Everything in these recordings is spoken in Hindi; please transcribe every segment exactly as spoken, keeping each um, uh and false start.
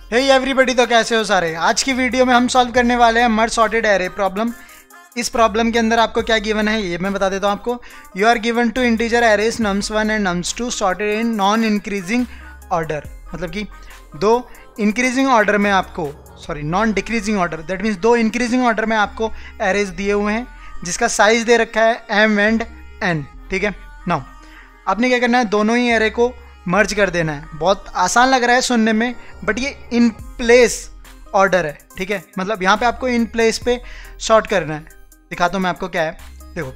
हे एवरीबॉडी, तो कैसे हो सारे। आज की वीडियो में हम सॉल्व करने वाले हैं मर्ज सॉर्टेड एरे प्रॉब्लम। इस प्रॉब्लम के अंदर आपको क्या गिवन है ये मैं बता देता हूँ आपको। You are given two integer arrays nums one and nums two sorted in non increasing order, मतलब कि दो इंक्रीजिंग ऑर्डर में आपको sorry non decreasing order, that means दो इंक्रीजिंग ऑर्डर में आपको एरेज दिए हुए हैं जिसका साइज दे रखा है एम एंड एन। ठीक है, नाउ आपने क्या करना है, दोनों ही एरे को मर्ज कर देना है। बहुत आसान लग रहा है सुनने में, बट ये इन प्लेस ऑर्डर है। ठीक है, मतलब यहाँ पे आपको इन प्लेस पे सॉर्ट करना है। दिखाता हूँ मैं आपको क्या है। देखो,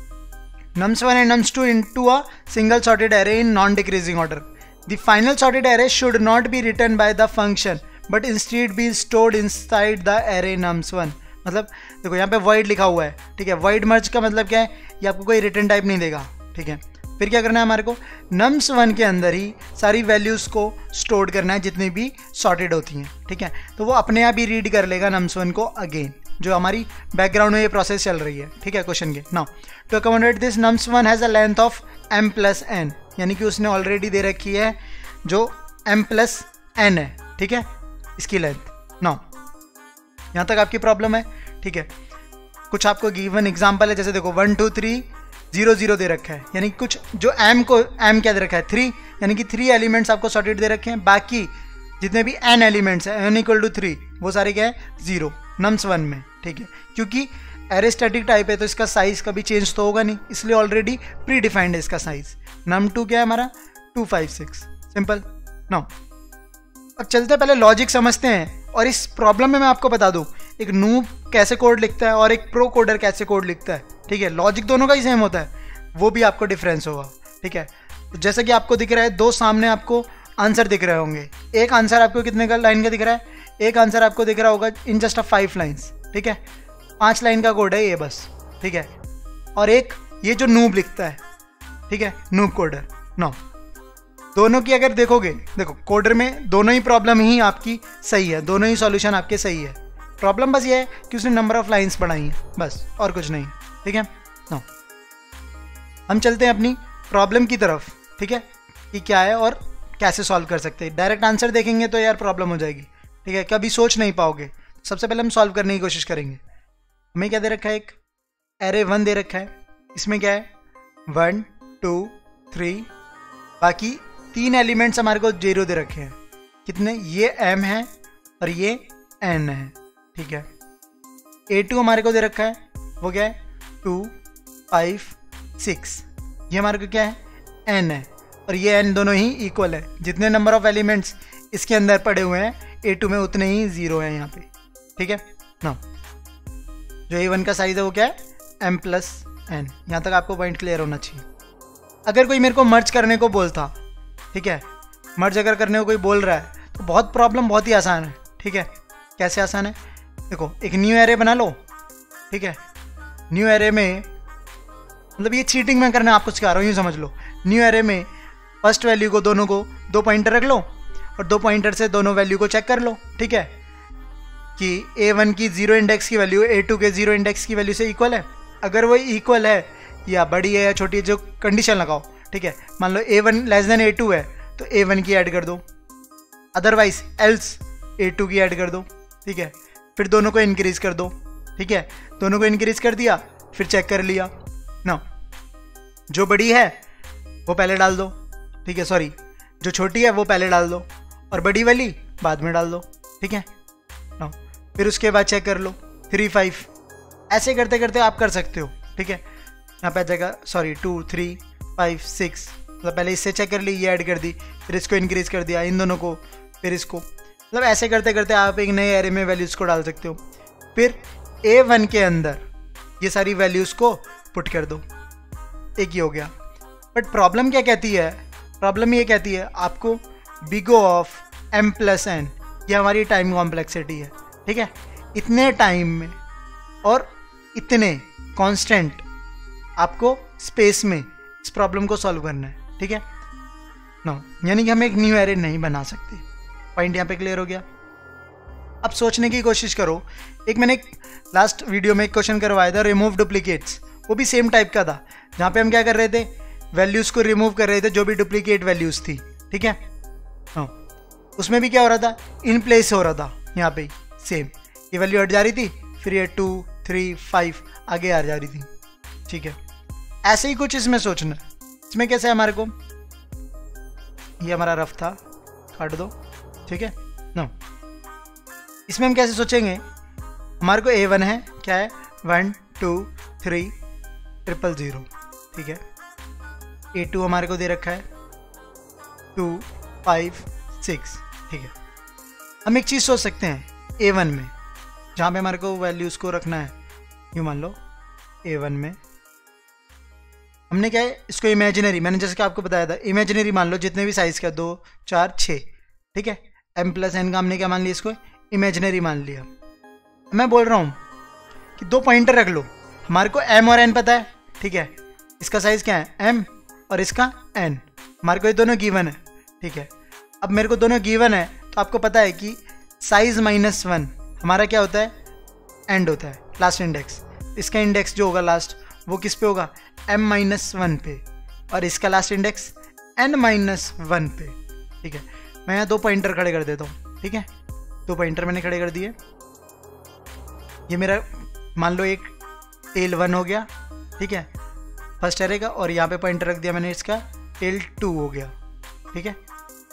nums one and nums two into a single sorted array in non decreasing order. The final sorted array should not be return by the function but instead be stored inside the array nums one. मतलब देखो यहाँ पे void लिखा हुआ है। ठीक है, void मर्ज का मतलब क्या है, ये आपको कोई रिटर्न टाइप नहीं देगा। ठीक है, फिर क्या करना है, हमारे को नम्स वन के अंदर ही सारी वैल्यूज़ को स्टोर करना है जितनी भी सॉर्टेड होती हैं। ठीक है, तो वो अपने आप ही रीड कर लेगा नम्स वन को अगेन, जो हमारी बैकग्राउंड में ये प्रोसेस चल रही है। ठीक है, क्वेश्चन के now to accommodate this nums one has a length of M plus N, यानी कि उसने ऑलरेडी दे रखी है जो एम प्लस एन है। ठीक है, इसकी लेंथ। नाउ यहाँ तक आपकी प्रॉब्लम है। ठीक है, कुछ आपको गिवन एग्जाम्पल है, जैसे देखो one two three zero zero दे रखा है, यानी कुछ जो एम को एम क्या दे रखा है थ्री, यानी कि थ्री एलिमेंट्स आपको सॉर्टेड दे रखे हैं। बाकी जितने भी एन एलिमेंट्स हैं एन इक्वल टू थ्री, वो सारे क्या है जीरो नम्स वन में। ठीक है, क्योंकि एरे स्टैटिक टाइप है तो इसका साइज कभी चेंज तो होगा नहीं, इसलिए ऑलरेडी प्री डिफाइंड है इसका साइज। नम टू क्या है हमारा two five six, simple. Now अब चलते पहले लॉजिक समझते हैं, और इस प्रॉब्लम में मैं आपको बता दूं एक नूब कैसे कोड लिखता है और एक प्रो कोडर कैसे कोड लिखता है। ठीक है, लॉजिक दोनों का ही सेम होता है, वो भी आपको डिफरेंस होगा। ठीक है, तो जैसे कि आपको दिख रहा है दो सामने आपको आंसर दिख रहे होंगे। एक आंसर आपको कितने का लाइन का दिख रहा है, एक आंसर आपको दिख रहा होगा in just a five lines. ठीक है, पाँच लाइन का कोड है ये बस। ठीक है, और एक ये जो नूब लिखता है, ठीक है, नूब कोडर। नो, दोनों की अगर देखोगे, देखो कोडर में दोनों ही प्रॉब्लम ही आपकी सही है, दोनों ही सॉल्यूशन आपके सही है। प्रॉब्लम बस ये है कि उसने नंबर ऑफ लाइंस बढ़ाई हैं, बस और कुछ नहीं। ठीक है, नो हम चलते हैं अपनी प्रॉब्लम की तरफ। ठीक है, कि क्या है और कैसे सॉल्व कर सकते हैं। डायरेक्ट आंसर देखेंगे तो यार प्रॉब्लम हो जाएगी। ठीक है, कभी सोच नहीं पाओगे। सबसे पहले हम सॉल्व करने की कोशिश करेंगे। हमें क्या दे रखा है, एक एरे वन दे रखा है, इसमें क्या है वन टू थ्री, बाकी तीन एलिमेंट्स हमारे को जीरो दे रखे हैं। कितने, ये एम है और ये एन है। ठीक है, ए टू हमारे को दे रखा है, वो क्या है टू फाइव सिक्स, ये हमारे को क्या है एन है, और ये एन दोनों ही इक्वल है। जितने नंबर ऑफ एलिमेंट्स इसके अंदर पड़े हुए हैं ए टू में उतने ही जीरो हैं यहाँ पे। ठीक है, ना जो ए वन का साइज है वो क्या है एम प्लस एन। यहाँ तक आपको पॉइंट क्लियर होना चाहिए। अगर कोई मेरे को मर्ज करने को बोलता, ठीक है, मर्ज अगर करने को कोई बोल रहा है तो बहुत प्रॉब्लम बहुत ही आसान है। ठीक है, कैसे आसान है, देखो एक न्यू एरे बना लो। ठीक है, न्यू एरे में मतलब ये चीटिंग में करना आपको सिखा रहा हूँ, यूँ समझ लो। न्यू एरे में फर्स्ट वैल्यू को दोनों को दो पॉइंटर रख लो और दो पॉइंटर से दोनों वैल्यू को चेक कर लो। ठीक है, कि ए वन की जीरो इंडेक्स की वैल्यू ए टू के जीरो इंडेक्स की वैल्यू से इक्वल है। अगर वो इक्वल है या बड़ी है या छोटी है, जो कंडीशन लगाओ। ठीक है, मान लो A one less than A two है तो ए वन की ऐड कर दो, अदरवाइज एल्स ए टू की ऐड कर दो। ठीक है, फिर दोनों को इंक्रीज कर दो। ठीक है, दोनों को इंक्रीज कर दिया, फिर चेक कर लिया ना, जो बड़ी है वो पहले डाल दो। ठीक है, सॉरी जो छोटी है वो पहले डाल दो और बड़ी वाली बाद में डाल दो। ठीक है ना, फिर उसके बाद चेक कर लो थ्री फाइव, ऐसे करते करते आप कर सकते हो। ठीक है, यहाँ पे आ जाएगा sorry two three five six, मतलब पहले इससे चेक कर ली, ये ऐड कर दी, फिर इसको इंक्रीज कर दिया, इन दोनों को, फिर इसको, मतलब ऐसे करते करते आप एक नए एरे में वैल्यूज़ को डाल सकते हो। फिर ए वन के अंदर ये सारी वैल्यूज़ को पुट कर दो, एक ही हो गया। बट प्रॉब्लम क्या कहती है, प्रॉब्लम ये कहती है आपको big O of M plus n, ये हमारी टाइम कॉम्प्लेक्सिटी है। ठीक है, इतने टाइम में और इतने कांस्टेंट आपको स्पेस में इस प्रॉब्लम को सॉल्व करना है। ठीक है नो, यानी कि हम एक न्यू एरे नहीं बना सकते। पॉइंट यहाँ पे क्लियर हो गया। अब सोचने की कोशिश करो, एक मैंने लास्ट वीडियो में एक क्वेश्चन करवाया था रिमूव डुप्लीकेट्स, वो भी सेम टाइप का था, जहाँ पे हम क्या कर रहे थे वैल्यूज़ को रिमूव कर रहे थे जो भी डुप्लीकेट वैल्यूज़ थी। ठीक है हाँ, उसमें भी क्या हो रहा था, इन प्लेस हो रहा था, यहाँ पे सेम ये वैल्यू हट जा रही थी, फिर ये टू थ्री फाइव आगे आ जा रही थी। ठीक है, ऐसे ही कुछ इसमें सोचना। इसमें कैसे है हमारे को, ये हमारा रफ था, काट दो। ठीक है नो, इसमें हम कैसे सोचेंगे, हमारे को ए वन है, क्या है, one two three triple zero. ठीक है, ए टू हमारे को दे रखा है टू फाइव सिक्स। ठीक है, हम एक चीज़ सोच सकते हैं ए वन में, जहाँ पे हमारे को वैल्यूज़ को रखना है, यूँ मान लो ए वन में हमने क्या है, इसको इमेजिनरी, मैंने जैसे कि आपको बताया था इमेजिनरी मान लो, जितने भी साइज़ का, दो चार छः। ठीक है, एम प्लस एन का हमने क्या मान लिया, इसको इमेजिनरी मान लिया। मैं बोल रहा हूँ कि दो पॉइंटर रख लो, हमारे को एम और एन पता है। ठीक है, इसका साइज़ क्या है एम और इसका एन, हमारे को ये दोनों गिवन है। ठीक है, अब मेरे को दोनों गिवन है तो आपको पता है कि साइज़ माइनस वन हमारा क्या होता है, एंड होता है, लास्ट इंडेक्स। इसका इंडेक्स जो होगा लास्ट वो किस पे होगा, एम माइनस वन पे, और इसका last index n minus one पे। ठीक है, मैं यहाँ दो पॉइंटर खड़े कर देता हूँ। ठीक है, दो पॉइंटर मैंने खड़े कर दिए, ये मेरा मान लो एक टेल वन हो गया। ठीक है, फर्स्ट एरे का, और यहाँ पे पॉइंटर रख दिया मैंने, इसका टेल टू हो गया। ठीक है,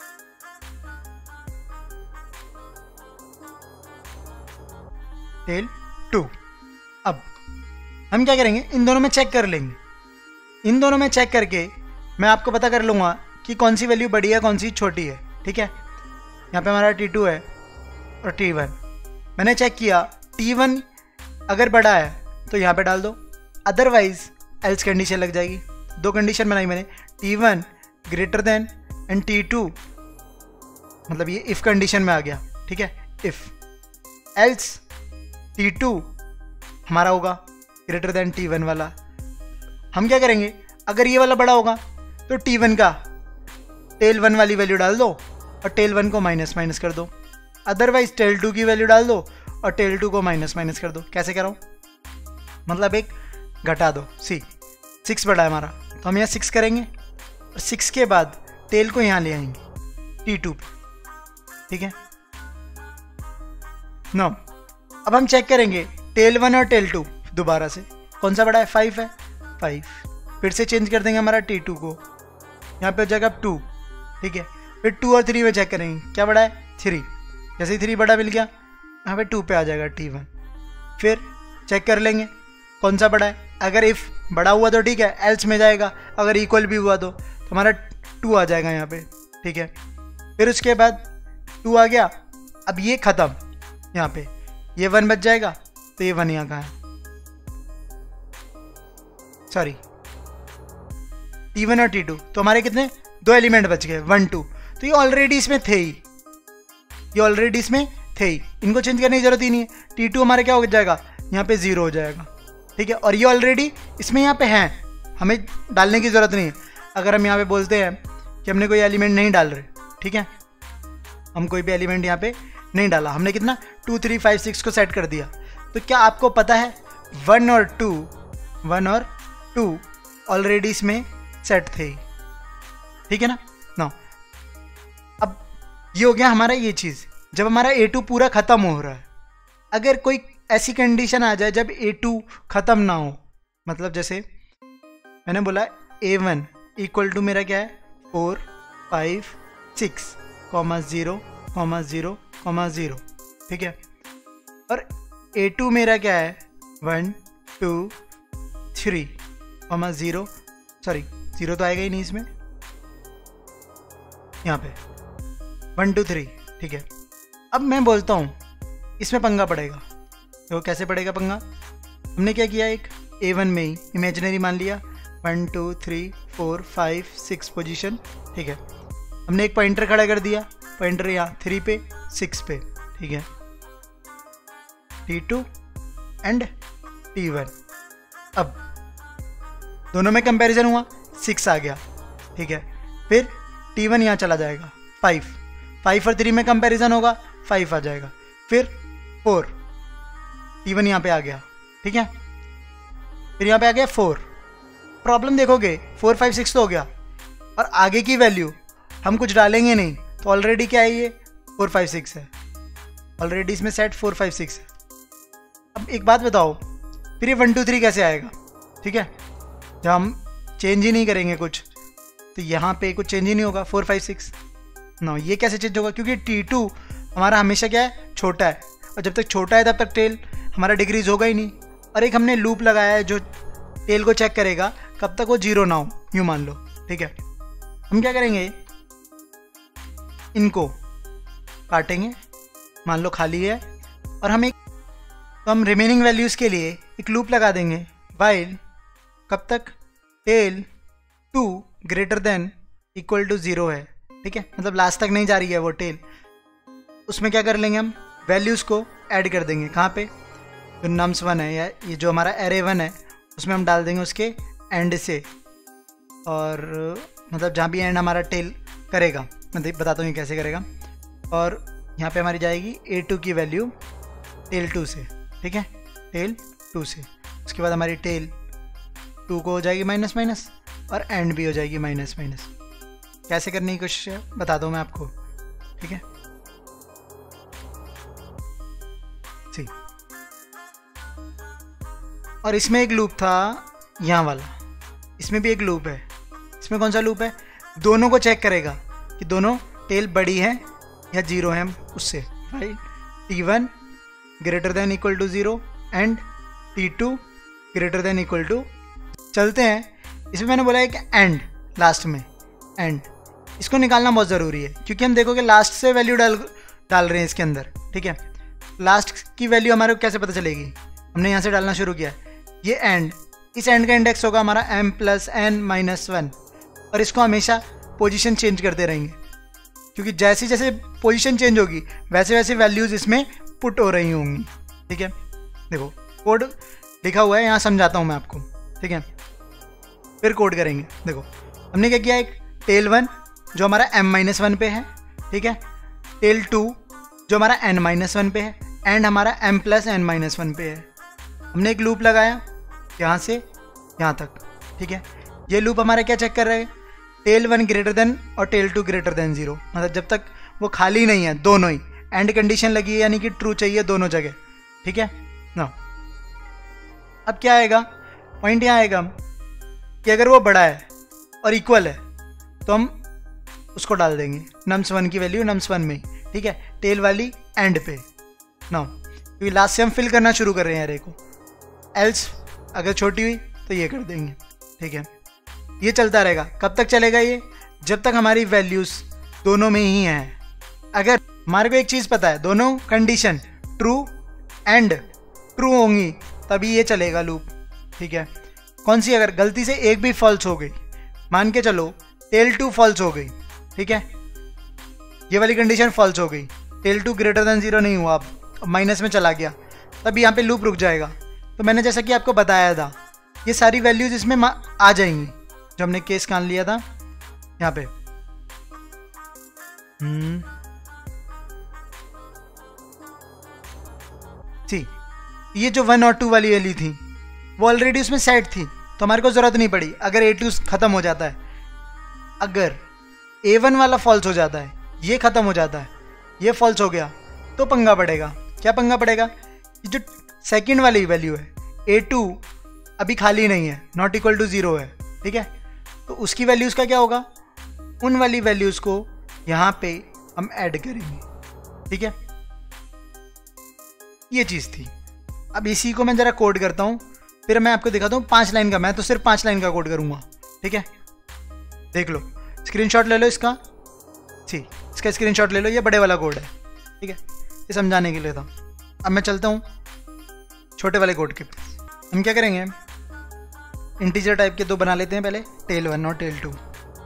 टेल टू। अब हम क्या करेंगे, इन दोनों में चेक कर लेंगे, इन दोनों में चेक करके मैं आपको पता कर लूँगा कि कौन सी वैल्यू बड़ी है कौन सी छोटी है। ठीक है, यहाँ पे हमारा टी टू है और टी वन, मैंने चेक किया टी वन अगर बड़ा है तो यहाँ पे डाल दो, अदरवाइज एल्स कंडीशन लग जाएगी। दो कंडीशन बनाई मैंने, T one greater than and T two, मतलब ये इफ़ कंडीशन में आ गया। ठीक है, इफ़ एल्स टी टू हमारा होगा ग्रेटर देन टी वन वाला। हम क्या करेंगे, अगर ये वाला बड़ा होगा तो टी वन का टेल वन वाली वैल्यू डाल दो और टेल वन को माइनस माइनस कर दो, अदरवाइज टेल टू की वैल्यू डाल दो और टेल टू को माइनस माइनस कर दो। कैसे कराऊँ, मतलब एक घटा दो, सी सिक्स बड़ा है हमारा तो हम यहाँ सिक्स करेंगे और सिक्स के बाद टेल को यहाँ ले आएंगे टी टू पे। ठीक है नो, अब हम चेक करेंगे टेल वन और टेल टू दोबारा से, कौन सा बड़ा है, फाइव है, फाइव। फिर से चेंज कर देंगे हमारा टी टू को, यहाँ पे हो जाएगा टू। ठीक है, फिर टू और थ्री में चेक करेंगे, क्या बड़ा है, थ्री। जैसे ही थ्री बड़ा मिल गया यहाँ पे टू पे आ जाएगा टी वन। फिर चेक कर लेंगे कौन सा बड़ा है, अगर इफ़ बड़ा हुआ तो ठीक है, एल्स में जाएगा, अगर इक्वल भी हुआ तो, तो हमारा टू आ जाएगा यहाँ पे। ठीक है, फिर उसके बाद टू आ गया, अब ये ख़त्म, यहाँ पे ये वन बच जाएगा, तो ये वन यहाँ का है, सॉरी टी वन और टी टू, तो हमारे कितने, दो एलिमेंट बच गए, वन टू। तो ये ऑलरेडी इसमें थे ही, ये ऑलरेडी इसमें थे ही, इनको चेंज करने की जरूरत ही नहीं है। टी टू हमारे क्या हो जाएगा, यहाँ पे जीरो हो जाएगा। ठीक है, और ये ऑलरेडी इसमें यहाँ पे हैं, हमें डालने की ज़रूरत नहीं है। अगर हम यहाँ पे बोलते हैं कि हमने कोई एलिमेंट नहीं डाल रहे, ठीक है, हम कोई भी एलिमेंट यहाँ पे नहीं डाला, हमने कितना टू थ्री फाइव सिक्स को सेट कर दिया, तो क्या आपको पता है वन और टू वन और टू ऑलरेडी इसमें सेट थे। ठीक है ना, नो अब ये हो गया हमारा ये चीज़। जब हमारा ए टू पूरा ख़त्म हो रहा है, अगर कोई ऐसी कंडीशन आ जाए जब ए टू ख़त्म ना हो, मतलब जैसे मैंने बोला ए वन इक्वल टू मेरा क्या है, four five six comma zero comma zero comma zero. ठीक है, और ए टू मेरा क्या है, one two three comma zero, sorry zero तो आएगा ही नहीं इसमें, यहाँ पे वन टू थ्री। ठीक है, अब मैं बोलता हूँ इसमें पंगा पड़ेगा, तो कैसे पड़ेगा पंगा, हमने क्या किया, एक ए वन में ही इमेजिनरी मान लिया, one two three four five six position. ठीक है, हमने एक पॉइंटर खड़ा कर दिया, पॉइंटर यहाँ थ्री पे सिक्स पे। ठीक है, T two and T one, अब दोनों में कंपैरिजन हुआ, सिक्स आ गया। ठीक है, फिर टी वन यहाँ चला जाएगा, फाइव फाइव और थ्री में कंपैरिजन होगा, फाइव आ जाएगा, फिर फोर, टी वन यहाँ पे आ गया। ठीक है, फिर यहाँ पे आ गया फोर। प्रॉब्लम देखोगे फोर फाइव सिक्स तो हो गया, और आगे की वैल्यू हम कुछ डालेंगे नहीं, तो ऑलरेडी क्या है, ये फोर फाइव सिक्स है, ऑलरेडी इसमें सेट फोर फाइव सिक्स है। अब एक बात बताओ, फिर ये वन टू थ्री कैसे आएगा? ठीक है, जब हम चेंज ही नहीं करेंगे कुछ तो यहाँ पे कुछ चेंज ही नहीं होगा, फोर फाइव सिक्स नो, ये कैसे चेंज होगा? क्योंकि टी टू हमारा हमेशा क्या है, छोटा है, और जब तक छोटा है तब तक टेल हमारा डिक्रीज होगा ही नहीं। और एक हमने लूप लगाया है जो टेल को चेक करेगा कब तक वो जीरो ना हो, यूँ मान लो। ठीक है, हम क्या करेंगे, इनको काटेंगे, मान लो खाली है, और हम एक तो हम रिमेनिंग वैल्यूज़ के लिए एक लूप लगा देंगे, वाइल कब तक tail two greater than equal to zero है। ठीक है, मतलब लास्ट तक नहीं जा रही है वो टेल। उसमें क्या कर लेंगे, हम वैल्यूज़ को ऐड कर देंगे। कहाँ पे? जो नम्स वन है या ये जो हमारा एरे वन है उसमें हम डाल देंगे उसके एंड से, और मतलब जहाँ भी एंड हमारा टेल करेगा, मैं बताता हूँ ये कैसे करेगा। और यहाँ पे हमारी जाएगी ए टू की वैल्यू टेल टू से। ठीक है, टेल टू से, उसके बाद हमारी टेल टू को हो जाएगी माइनस माइनस, और एंड भी हो जाएगी माइनस माइनस। कैसे करने की कोशिश है बता दो मैं आपको। ठीक है, ठीक। और इसमें एक लूप था यहाँ वाला, इसमें भी एक लूप है। इसमें कौन सा लूप है? दोनों को चेक करेगा कि दोनों टेल बड़ी है या जीरो है, उससे right. T one greater than equal to zero and T two greater than equal to. चलते हैं, इसमें मैंने बोला है कि एंड, लास्ट में एंड, इसको निकालना बहुत ज़रूरी है क्योंकि हम देखो कि लास्ट से वैल्यू डाल डाल रहे हैं इसके अंदर। ठीक है, लास्ट की वैल्यू हमारे को कैसे पता चलेगी? हमने यहाँ से डालना शुरू किया, ये एंड, इस एंड का इंडेक्स होगा हमारा m plus n minus one, और इसको हमेशा पोजीशन चेंज करते रहेंगे क्योंकि जैसे जैसे पोजीशन चेंज होगी वैसे वैसे वैल्यूज़ इसमें पुट हो रही होंगी। ठीक है, देखो कोड लिखा हुआ है, यहाँ समझाता हूँ मैं आपको। ठीक है, फिर कोड करेंगे। देखो हमने क्या किया, एक टेल वन जो हमारा एम माइनस वन पे है, ठीक है, टेल टू जो हमारा एन माइनस वन पे है, एंड हमारा m plus n minus one पे है। हमने एक लूप लगाया यहाँ से यहाँ तक। ठीक है, ये लूप हमारा क्या चेक कर रहे हैं, टेल वन ग्रेटर देन और tail two greater than zero, मतलब जब तक वो खाली नहीं है, दोनों ही एंड कंडीशन लगी है, यानी कि ट्रू चाहिए दोनों जगह। ठीक है ना, अब क्या आएगा, पॉइंट यहाँ आएगा कि अगर वो बड़ा है और इक्वल है तो हम उसको डाल देंगे नम्स वन की वैल्यू नम्स वन में। ठीक है, टेल वाली एंड पे ना, क्योंकि लास्ट से हम फिल करना शुरू कर रहे हैं एरे को, एल्स अगर छोटी हुई तो ये कर देंगे। ठीक है, ये चलता रहेगा। कब तक चलेगा ये? जब तक हमारी वैल्यूज़ दोनों में ही हैं। अगर हमारे को एक चीज़ पता है, दोनों कंडीशन ट्रू एंड ट्रू होंगी तभी ये चलेगा लूप। ठीक है, कौन सी? अगर गलती से एक भी फॉल्स हो गई, मान के चलो टेल टू फॉल्स हो गई, ठीक है, ये वाली कंडीशन फॉल्स हो गई, tail two greater than zero नहीं हुआ, अब माइनस में चला गया, तब यहाँ पे लूप रुक जाएगा। तो मैंने जैसा कि आपको बताया था, ये सारी वैल्यूज इसमें आ जाएंगी जो हमने केस कान लिया था यहाँ पे। हम्म ठीक, ये जो वन और टू वाली वैल्यू थी वो ऑलरेडी उसमें सेट थी, तो हमारे को ज़रूरत नहीं पड़ी। अगर ए टू ख़त्म हो जाता है, अगर ए वन वाला फॉल्स हो जाता है, ये ख़त्म हो जाता है, ये फॉल्स हो गया, तो पंगा पड़ेगा। क्या पंगा पड़ेगा? ये जो सेकंड वाली वैल्यू है ए टू अभी खाली नहीं है, नॉट इक्वल टू ज़ीरो है। ठीक है, तो उसकी वैल्यूज़ का क्या होगा, उन वाली वैल्यूज़ को यहाँ पे हम ऐड करेंगे। ठीक है, ये चीज़ थी। अब इसी को मैं ज़रा कोड करता हूँ, फिर मैं आपको दिखाता हूँ पाँच लाइन का। मैं तो सिर्फ पाँच लाइन का कोड करूँगा। ठीक है, देख लो, स्क्रीनशॉट ले लो इसका। ठीक, इसका स्क्रीनशॉट ले लो, ये बड़े वाला कोड है। ठीक है, ये समझाने के लिए था। अब मैं चलता हूँ छोटे वाले कोड के पास। हम क्या करेंगे, इंटीजर टाइप के दो बना लेते हैं पहले, टेल वन और टेल टू।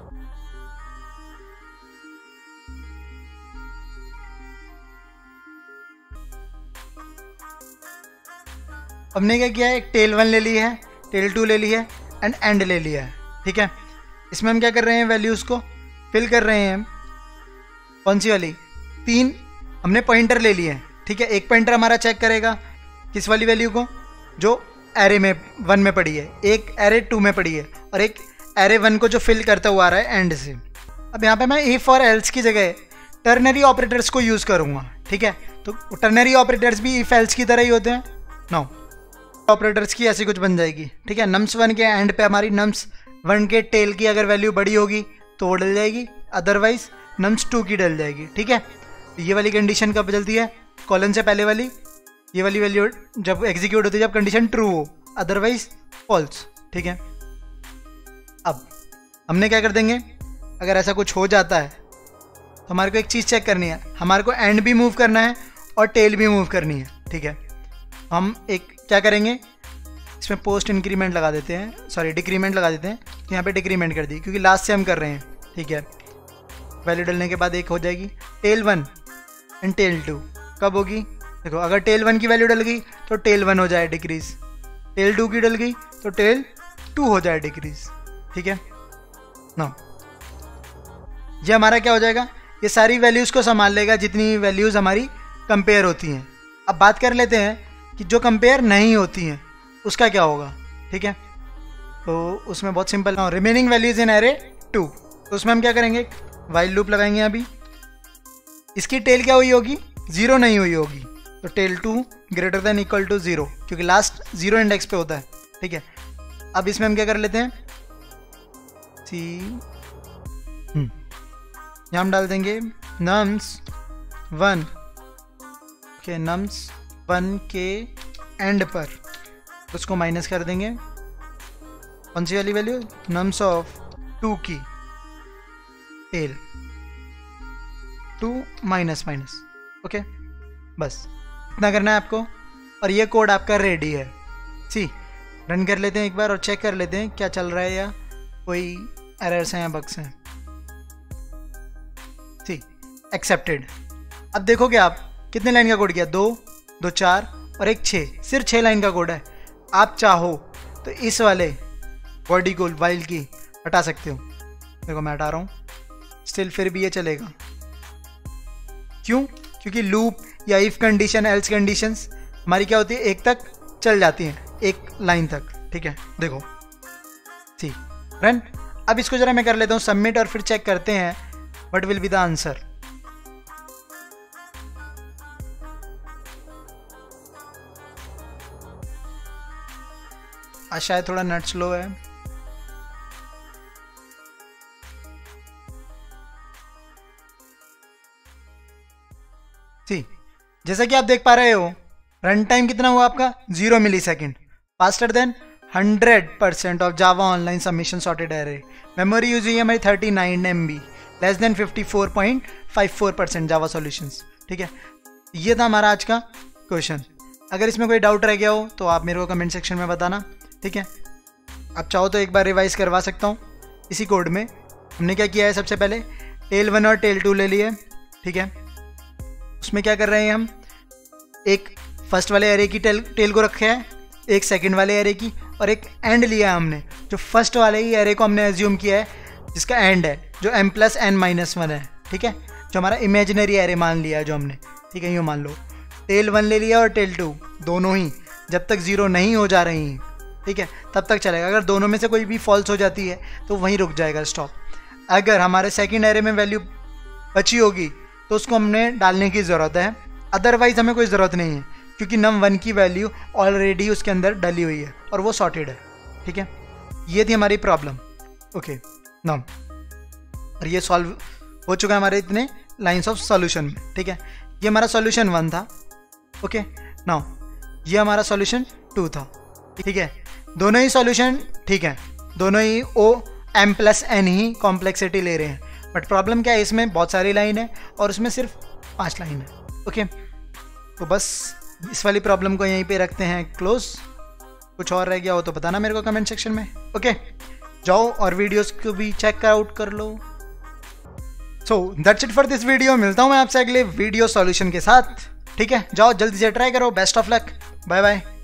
हमने क्या किया है, एक टेल वन ले ली है, टेल टू ले ली है एंड एंड ले लिया है। ठीक है, इसमें हम क्या कर रहे हैं, वैल्यूज़ को फिल कर रहे हैं। कौन सी वाली? तीन हमने पॉइंटर ले लिए हैं। ठीक है, एक पॉइंटर हमारा चेक करेगा किस वाली वैल्यू को, जो एरे में वन में पड़ी है, एक एरे टू में पड़ी है, और एक एरे वन को जो फिल करता हुआ आ रहा है एंड से। अब यहाँ पे मैं इफ और एल्स की जगह टर्नरी ऑपरेटर्स को यूज़ करूँगा, ठीक है। तो टर्नरी ऑपरेटर्स भी इफ एल्स की तरह ही होते हैं। नो, ऑपरेटर्स की ऐसी कुछ बन जाएगी, ठीक है। नम्स वन के एंड पे हमारी नम्स वन के टेल की अगर वैल्यू बड़ी होगी तो वो डल जाएगी, अदरवाइज नम्स टू की डल जाएगी, ठीक है। ये वाली कंडीशन कब चलती है, कॉलन से पहले वाली, ये वाली वैल्यू जब एग्जीक्यूट होती है जब कंडीशन ट्रू हो, अदरवाइज फॉल्स, ठीक है। अब हमने क्या कर देंगे, अगर ऐसा कुछ हो जाता है तो हमारे को एक चीज़ चेक करनी है, हमारे को एंड भी मूव करना है और टेल भी मूव करनी है, ठीक है। हम एक क्या करेंगे, इसमें पोस्ट इंक्रीमेंट लगा देते हैं, सॉरी डिक्रीमेंट लगा देते हैं, तो यहाँ पे डिक्रीमेंट कर दी क्योंकि लास्ट से हम कर रहे हैं, ठीक है। वैल्यू डलने के बाद एक हो जाएगी tail one and tail two, कब होगी, देखो अगर टेल वन की वैल्यू डल गई तो टेल वन हो जाए डिक्रीज, टेल टू की डल गई तो टेल टू हो जाए डिक्रीज, ठीक है ना। ये हमारा क्या हो जाएगा, ये सारी वैल्यूज़ को संभाल लेगा जितनी वैल्यूज़ हमारी कंपेयर होती हैं। अब बात कर लेते हैं कि जो कंपेयर नहीं होती हैं उसका क्या होगा, ठीक है। तो उसमें बहुत सिंपल है, remaining values in array two, तो उसमें हम क्या करेंगे, वाइल लूप लगाएंगे। अभी इसकी टेल क्या हुई होगी, जीरो नहीं हुई होगी, तो tail two greater than equal to zero, क्योंकि लास्ट जीरो इंडेक्स पे होता है, ठीक है। अब इसमें हम क्या कर लेते हैं, सी यहाँ हम डाल देंगे नम्स वन के नम्स वन के एंड पर, उसको माइनस कर देंगे, कौन सी वाली वैल्यू, नम्स ऑफ टू की tail, two minus minus, okay. बस इतना करना है आपको और ये कोड आपका रेडी है। सी रन कर लेते हैं एक बार और चेक कर लेते हैं क्या चल रहा है या कोई एरर्स हैं या बग्स हैं। See accepted. अब देखोगे आप कितने लाइन का कोड किया, दो दो चार और एक छः, सिर्फ छः लाइन का कोड है। आप चाहो तो इस वाले बॉडी को वाइल की हटा सकते हो, देखो मैं हटा रहा हूँ, स्टिल फिर भी ये चलेगा। क्यों, क्योंकि लूप या इफ कंडीशन एल्स कंडीशंस हमारी क्या होती है, एक तक चल जाती हैं, एक लाइन तक, ठीक है। देखो सी रन। अब इसको जरा मैं कर लेता हूँ सबमिट और फिर चेक करते हैं what will be the answer. आज शायद थोड़ा नेट स्लो है, सी जैसा कि आप देख पा रहे हो रन टाइम कितना हुआ आपका, zero millisecond, faster than hundred percent of Java online submission sorted array. Memory use हुई है हमारी thirty nine M B, less than fifty four point five four percent Java solutions, ठीक है। ये था हमारा आज का क्वेश्चन। अगर इसमें कोई डाउट रह गया हो तो आप मेरे को कमेंट सेक्शन में बताना, ठीक है। आप चाहो तो एक बार रिवाइज करवा सकता हूँ। इसी कोड में हमने क्या किया है, सबसे पहले टेल वन और टेल टू ले लिए, ठीक है। उसमें क्या कर रहे हैं हम, एक फर्स्ट वाले एरे की टेल टेल को रखे है, एक सेकंड वाले एरे की और एक एंड लिया है हमने। जो फर्स्ट वाले ही एरे को हमने एज्यूम किया है जिसका एंड है, जो m plus n minus one है, ठीक है। जो हमारा इमेजिनरी एरे मान लिया है जो हमने, ठीक है। यूँ मान लो टेल वन ले लिया और टेल टू, दोनों ही जब तक ज़ीरो नहीं हो जा रही हैं, ठीक है, तब तक चलेगा। अगर दोनों में से कोई भी फॉल्स हो जाती है तो वहीं रुक जाएगा स्टॉप। अगर हमारे सेकंड एरे में वैल्यू बची होगी तो उसको हमने डालने की ज़रूरत है, अदरवाइज हमें कोई ज़रूरत नहीं है क्योंकि नम वन की वैल्यू ऑलरेडी उसके अंदर डली हुई है और वो सॉर्टेड है, ठीक है। ये थी हमारी प्रॉब्लम, ओके नम, और ये सॉल्व हो चुका है हमारे इतने लाइन्स ऑफ सॉल्यूशन में, ठीक है। ये हमारा सॉल्यूशन वन था, ओके। नाउ ये हमारा सॉल्यूशन टू था, ठीक है। दोनों ही सॉल्यूशन ठीक है, दोनों ही ओ एम प्लस एन ही कॉम्प्लेक्सिटी ले रहे हैं, बट प्रॉब्लम क्या है, इसमें बहुत सारी लाइन है और उसमें सिर्फ पांच लाइन है, ओके। तो बस इस वाली प्रॉब्लम को यहीं पे रखते हैं क्लोज। कुछ और रह गया हो तो बताना मेरे को कमेंट सेक्शन में, ओके। जाओ और वीडियोस को भी चेक आउट कर लो। So that's it for this video. मिलता हूँ मैं आपसे अगले वीडियो सॉल्यूशन के साथ, ठीक है। जाओ जल्दी से ट्राई करो। Best of luck, bye bye.